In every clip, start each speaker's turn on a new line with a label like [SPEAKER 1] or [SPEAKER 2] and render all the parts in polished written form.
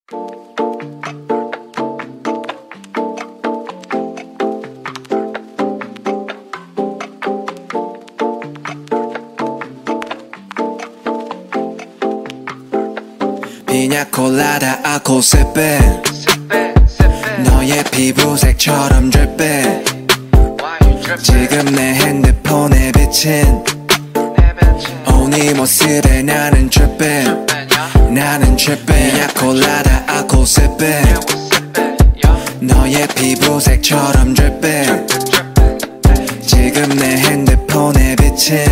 [SPEAKER 1] 피냐콜라다 아코세페 너의 피부색처럼 drip 지금 내 핸드폰에 비친 네 모습에 나는 trippin 나는 trippin 피냐콜라다 아코세페 너의 피부색처럼 drip 지금 내 핸드폰에 비친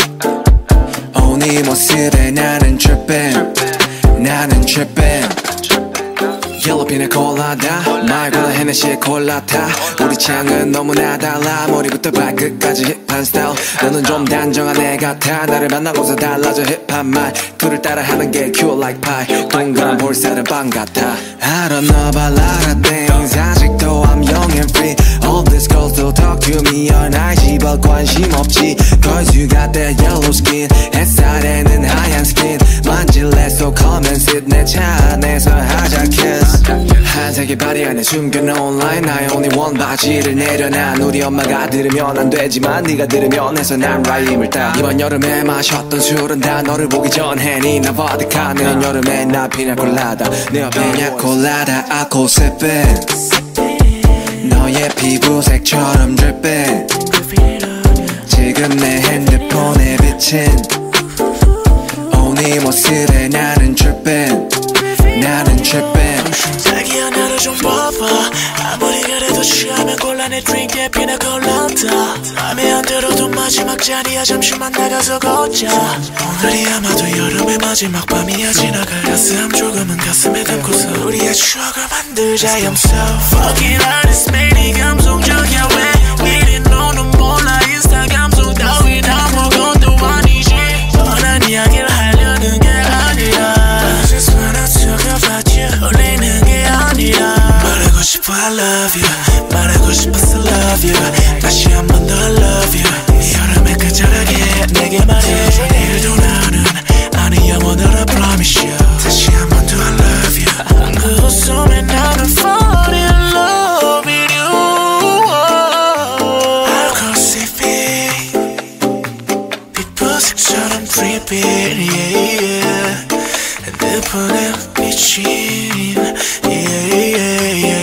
[SPEAKER 1] 네 모습에 나는 trippin 나는 trippin 옐로우 피냐콜라다 말보다 헤네시의 콜라타 우리 취향은 너무나 달라 머리부터 발끝까지 힙한 스타일 너는 좀 단정한 애 같아 나를 만나고서 달라져 힙한 말투를 따라하는 게 cute like pie 동그란 볼살은 빵 같아 I don't know about a lot of things 아직도 I'm young and free All these girls don't talk to me all night 집어 관심 없지 Cause you got that yellow skin 햇살에는 하얀 skin 만질래 so come and sit 내 차 안에서 하자 kiss 한색의 바디 안에 숨겨놓은 line 나의 only one 바지를 내려놔 우리 엄마가 들으면 안 되지만 네가 들으면 해서 난 라임을 따 이번 여름에 마셨던 술은 다 너를 보기 전에 니나 버드카 내년 여름에 나 피냐콜라다 내 옆에 피냐콜라다 아코세페 너의 피부색처럼 drip 지금 내 핸드폰에 비친 네 모습에 나는 trippin 나는 trippin
[SPEAKER 2] 자기야 나를 좀 봐봐 아무리 그래도 취하면 곤란해 드링크에 피냐콜라다 맘에 안 들어도 마지막 자리야 잠시만 나가서 걷자 오늘이 아마도 여름의 마지막 밤이야 지나갈 가슴 조금은 가슴에 담고서 우리의 추억을 만들자 I'm so fucking honest 매일 감성적이야 왜 이리 너는 몰라 인스타 감성 따위 아무것도 아니지 뻔한 이야기를 하려는 게 아니라 I just wanna talk about you 울리는 게 아니라 말하고 싶어 I love you 말하고 싶어서 love you 다시 한 번 더 love you 이 여름에 끝자락에 내게 말해줘 내일도 나는 아니 영원으로 I promise you 다시 한 번 더 I love you 그 웃음에 나는 fall in love with you 알코올이 빛보색처럼 dripping yeah, yeah. 핸드폰에 비친 yeah, yeah, yeah.